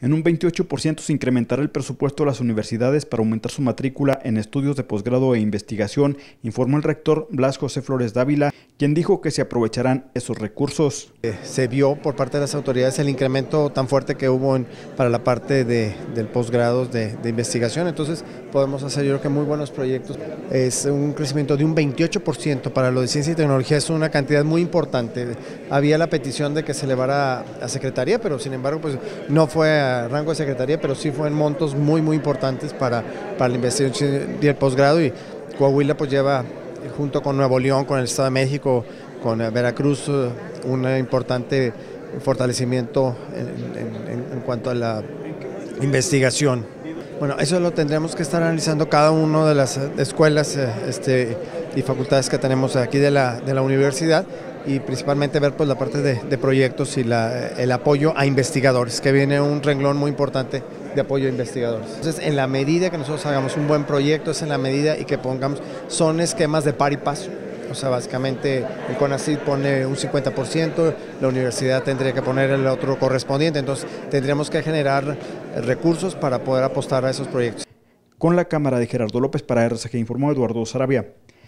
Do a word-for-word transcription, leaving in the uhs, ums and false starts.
En un veintiocho por ciento se incrementará el presupuesto de las universidades para aumentar su matrícula en estudios de posgrado e investigación, informó el rector Blas José Flores Dávila, quien dijo que se aprovecharán esos recursos. Se vio por parte de las autoridades el incremento tan fuerte que hubo en, para la parte de, del posgrado de, de investigación, entonces podemos hacer yo creo que muy buenos proyectos. Es un crecimiento de un veintiocho por ciento para lo de ciencia y tecnología, es una cantidad muy importante. Había la petición de que se elevara a Secretaría, pero sin embargo pues no fue a rango de Secretaría, pero sí fue en montos muy muy importantes para, para la investigación y el posgrado, y Coahuila pues lleva junto con Nuevo León, con el Estado de México, con Veracruz, un importante fortalecimiento en, en, en cuanto a la investigación. Bueno, eso lo tendremos que estar analizando cada una de las escuelas este, y facultades que tenemos aquí de la, de la universidad, y principalmente ver pues la parte de, de proyectos y la, el apoyo a investigadores, que viene un renglón muy importante de apoyo a investigadores. Entonces, en la medida que nosotros hagamos un buen proyecto, es en la medida y que pongamos, son esquemas de par y paso. O sea, básicamente el CONACYT pone un cincuenta por ciento, la universidad tendría que poner el otro correspondiente, entonces tendríamos que generar recursos para poder apostar a esos proyectos. Con la cámara de Gerardo López para R C G informó Eduardo Sarabia.